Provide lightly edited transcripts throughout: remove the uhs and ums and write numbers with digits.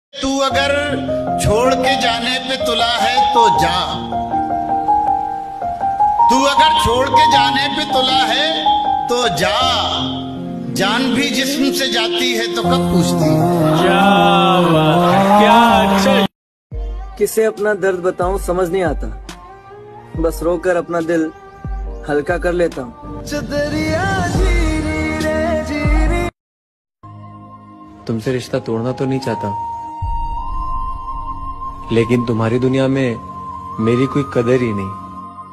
तू अगर छोड़ के जाने पे तुला है तो जा। तू अगर छोड़ के जाने पे तुला है तो जा। जान भी जिस्म से जाती है तो कब पूछती क्या। किसे अपना दर्द बताऊं समझ नहीं आता, बस रोकर अपना दिल हल्का कर लेता हूँ। तुमसे रिश्ता तोड़ना तो नहीं चाहता, लेकिन तुम्हारी दुनिया में मेरी कोई कदर ही नहीं,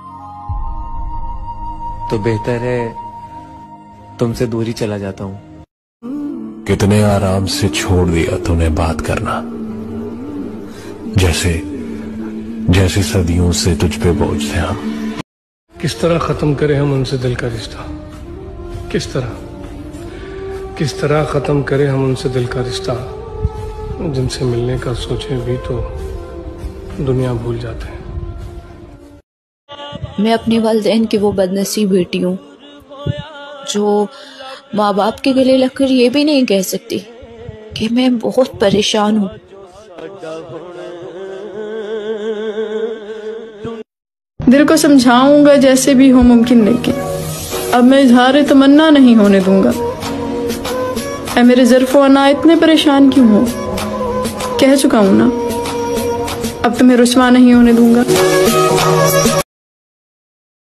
तो बेहतर है तुमसे दूर ही चला जाता हूँ। कितने आराम से छोड़ दिया तूने बात करना, जैसे जैसे सदियों से तुझ पे बोझ थे हम। किस तरह खत्म करें हम उनसे दिल का रिश्ता, किस तरह खत्म करें हम उनसे दिल का रिश्ता, जिनसे मिलने का सोचें भी तो दुनिया भूल जाते हैं। मैं अपने वालिदैन की वो बदनसीब बेटी हूँ जो माँ बाप के गले लगकर ये भी नहीं कह सकती कि मैं बहुत परेशान हूँ। दिल को समझाऊंगा जैसे भी हो मुमकिन, लेकिन अब मैं इजहार तमन्ना नहीं होने दूंगा। ऐ मेरे ज़र्फ़ो अना इतने परेशान क्यों हो, कह चुका हूं ना, अब तुम्हें रुस्वा नहीं होने दूंगा।